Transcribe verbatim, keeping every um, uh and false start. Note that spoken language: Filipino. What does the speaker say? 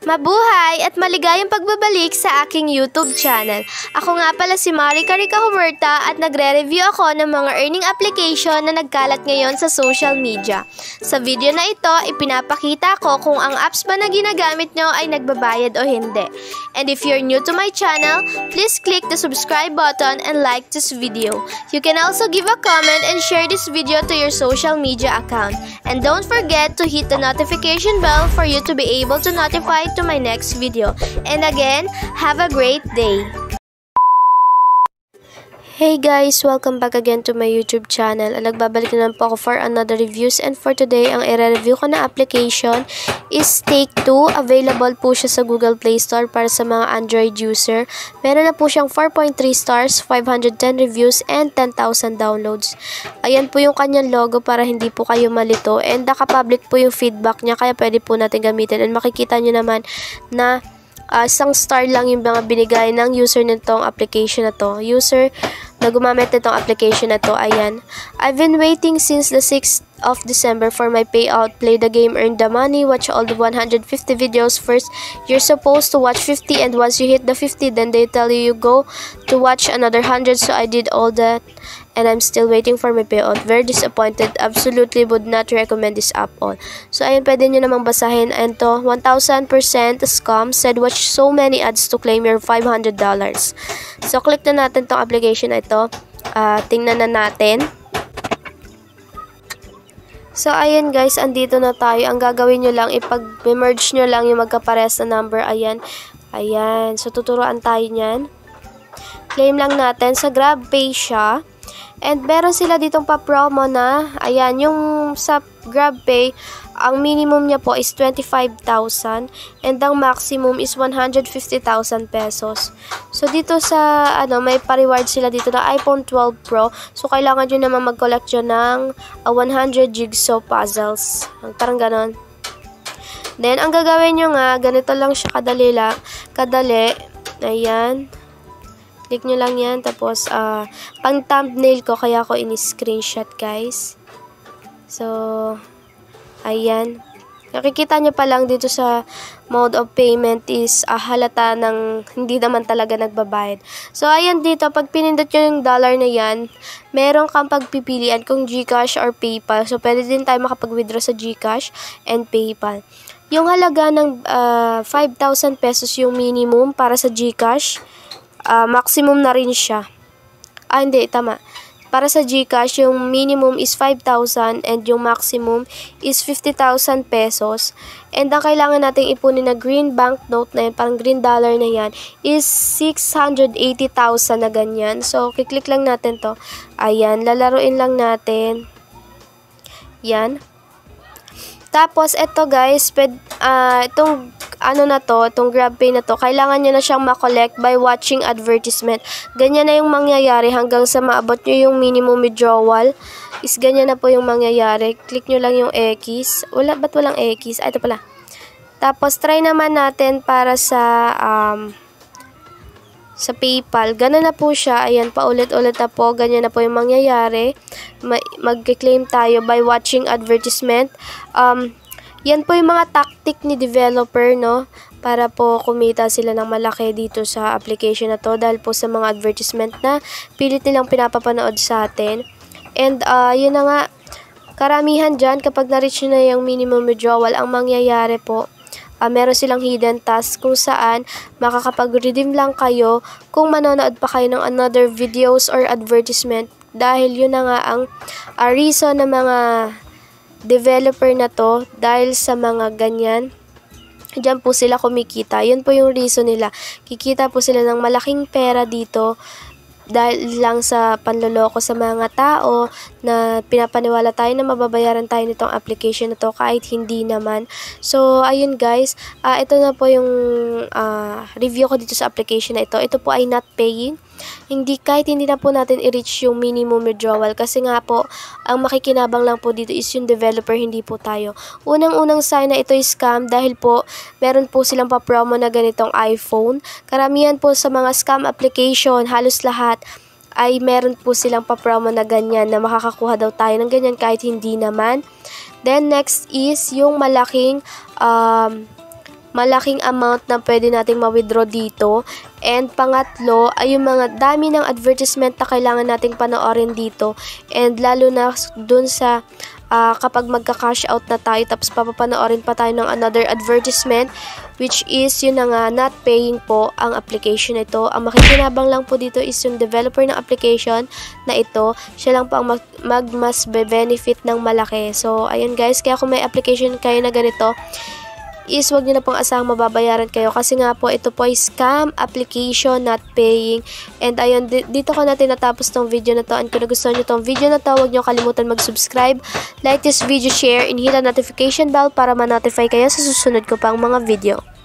Mabuhay at maligayang pagbabalik sa aking YouTube channel. Ako nga pala si Marica Rica Huerta at nagre-review ako ng mga earning application na nagkalat ngayon sa social media. Sa video na ito, ipinapakita ko kung ang apps ba na ginagamit nyo ay nagbabayad o hindi. And if you're new to my channel, please click the subscribe button and like this video. You can also give a comment and share this video to your social media account. And don't forget to hit the notification bell for you to be able to notify to my next video. And again, have a great day. Hey guys! Welcome back again to my YouTube channel. Nagbabalik na lang po ako for another reviews, and for today, ang i-review ko na application is Take two. Available po siya sa Google Play Store para sa mga Android user. Meron na po siyang four point three stars, five hundred ten reviews, and ten thousand downloads. Ayan po yung kanyang logo para hindi po kayo malito, and naka-public po yung feedback niya kaya pwede po natin gamitin, and makikita nyo naman na Uh, isang star lang yung mga binigay ng user nitong application na to. User na gumamit nitong application na to, ayan. I've been waiting since the sixth of December for my payout. Play the game, earn the money, watch all the one hundred fifty videos first. You're supposed to watch fifty, and once you hit the fifty, then they tell you you go to watch another one hundred. So I did all that, and I'm still waiting for my payout. Very disappointed. Absolutely would not recommend this app all. So ayun, pwede nyo namang basahin. And to, one thousand percent scam. Said watch so many ads to claim your five hundred dollars. So click na natin tong application na ito. Uh, tingnan na natin. So, ayan guys, andito na tayo. Ang gagawin nyo lang, ipag-merge nyo lang yung magkapares na number. Ayan. Ayan. So, tuturuan tayo nyan. Claim lang natin. Sa GrabPay siya. And meron sila ditong pa-promo na, ayan, yung sa GrabPay, ang minimum niya po is twenty-five thousand and ang maximum is one hundred fifty thousand pesos. So, dito sa, ano, may pa-reward sila dito na iPhone twelve Pro. So, kailangan nyo naman mag-collect yun ng uh, one hundred jigsaw puzzles. Parang ganon. Then, ang gagawin nyo nga, ganito lang siya kadali lang. Kadali. Ayan. Click nyo lang yan. Tapos, uh, pang thumbnail ko, kaya ko in-screenshot, guys. So, ayan. Nakikita nyo pa lang dito sa mode of payment is uh, halata ng hindi naman talaga nagbabayad. So, ayan dito, pag pinindot nyo yung dollar na yan, meron kang pagpipilian kung GCash or PayPal. So, pwede din tayo makapag-withdraw sa GCash and PayPal. Yung halaga ng uh, five thousand pesos yung minimum para sa GCash. Uh, maximum na rin siya. Ah, hindi, tama. Para sa GCash, yung minimum is five thousand and yung maximum is fifty thousand pesos. And ang kailangan nating ipunin na green banknote na yan, parang green dollar na yan, is six hundred eighty thousand na ganyan. So, kiklik lang natin to. Ayan, lalaruin lang natin. Yan. Tapos, eto guys, ped, uh, itong ano na to, itong GrabPay na to, kailangan nyo na siyang makollect by watching advertisement. Ganyan na yung mangyayari hanggang sa maabot nyo yung minimum withdrawal. Is ganyan na po yung mangyayari. Click nyo lang yung X. Wala, ba't walang X? Ah, ito pala. Tapos, try naman natin para sa, um, sa PayPal. Ganun na po siya. Ayan, paulit-ulit na po. Ganyan na po yung mangyayari. Mag-claim tayo by watching advertisement. Um, Yan po yung mga tactic ni developer, no? Para po kumita sila ng malaki dito sa application na to dahil po sa mga advertisement na pilit nilang pinapapanood sa atin. And, uh, yun na nga, karamihan dyan, kapag na-reach na yung minimum withdrawal, ang mangyayari po, uh, meron silang hidden task kung saan makakapag-redeem lang kayo kung manonood pa kayo ng another videos or advertisement. Dahil yun na nga ang uh, reason ng mga developer na to, dahil sa mga ganyan, diyan po sila kumikita. Yun po yung reason nila. Kikita po sila ng malaking pera dito dahil lang sa panloloko sa mga tao na pinapaniwala tayo na mababayaran tayo nitong application na to kahit hindi naman. So, ayun guys, uh, ito na po yung uh, review ko dito sa application na ito. Ito po ay not paying. Hindi, kahit hindi na po natin i-reach yung minimum withdrawal kasi nga po, ang makikinabang lang po dito is yung developer, hindi po tayo. Unang-unang sign na ito is scam dahil po, meron po silang pa-promo na ganitong iPhone. Karamihan po sa mga scam application, halos lahat, ay meron po silang pa-promo na ganyan na makakakuha daw tayo ng ganyan kahit hindi naman. Then, next is yung malaking um, malaking amount na pwede nating ma-withdraw dito. And pangatlo ay yung mga dami ng advertisement na kailangan nating panoorin dito. And lalo na dun sa uh, kapag magka-cash out na tayo tapos papapanoorin pa tayo ng another advertisement, which is yun na nga, not paying po ang application na ito. Ang makikinabang lang po dito is yung developer ng application na ito. Siya lang po ang mag, mag mas benefit ng malaki. So ayun guys, kaya kung may application kayo na ganito, is wag nyo na pong asahang mababayaran kayo kasi nga po ito po ay scam application, not paying. And ayun, dito ko na tinatapos tong video na to. And kung gusto nyo tong video na to, wag nyo kalimutan mag-subscribe, like this video, share, and hit ang notification bell para ma-notify kayo sa susunod ko pang mga video.